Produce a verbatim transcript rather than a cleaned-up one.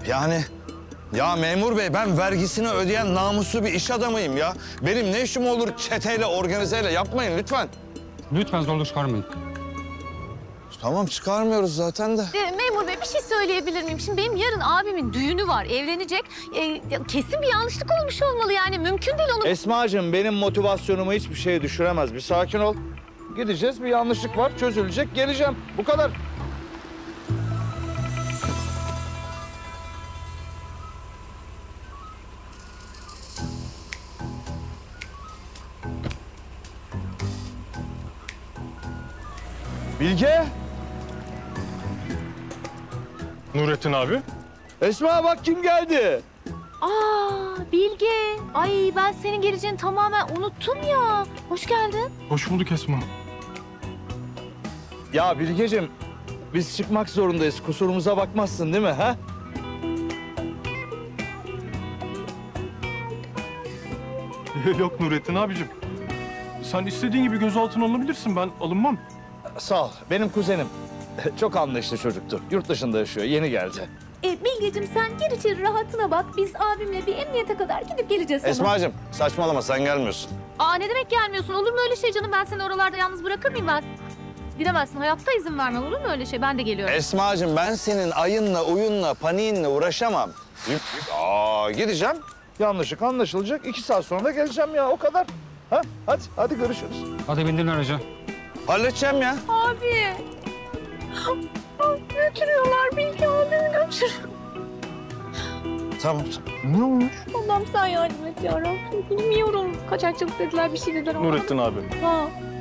Yani ya memur bey ben vergisini ödeyen namuslu bir iş adamıyım ya. Benim ne işim olur çeteyle, organizeyle yapmayın lütfen. Lütfen zorluk çıkarmayın. Tamam çıkarmıyoruz zaten de. E, memur bey bir şey söyleyebilir miyim? Şimdi benim yarın abimin düğünü var, evlenecek. E, kesin bir yanlışlık olmuş olmalı yani. Mümkün değil onu... Esma'cığım benim motivasyonumu hiçbir şeye düşüremez. Bir sakin ol. Gideceğiz bir yanlışlık var çözülecek geleceğim. Bu kadar. Bilge. Nurettin abi. Esma bak kim geldi. Aa Bilge. Ay ben senin geleceğini tamamen unuttum ya. Hoş geldin. Hoş bulduk Esma. Ya Bilgeciğim biz çıkmak zorundayız. Kusurumuza bakmazsın değil mi ha? Yok Nurettin abicim. Sen istediğin gibi gözaltına alınabilirsin. Ben alınmam. Sağ ol. Benim kuzenim. Çok anlayışlı çocuktu. Yurt dışında yaşıyor. Yeni geldi. E, Bilgeciğim sen gir içeri rahatına bak. Biz abimle bir emniyete kadar gidip geleceğiz sana. Esma'cığım saçmalama sen gelmiyorsun. Aa ne demek gelmiyorsun? Olur mu öyle şey canım? Ben seni oralarda yalnız bırakır mıyım ben? Gidemezsin. Hayatta izin vermem. Olur mu öyle şey? Ben de geliyorum. Esma'cığım ben senin ayınla, uyunla, paniğinle uğraşamam. Aa gideceğim. Yanlışlık anlaşılacak. İki saat sonra da geleceğim ya o kadar. Ha? Hadi, hadi görüşürüz. Hadi bindirin araca. Halledeceğim ya. Abi. Götürüyorlar Bilge abimi götür. Tamam. Ne olmuş? Allah'ım sen yardım et ya Rabbim. Bilmiyorum. Kaçakçılık dediler bir şey dediler. ama- Nurettin abi. Ha.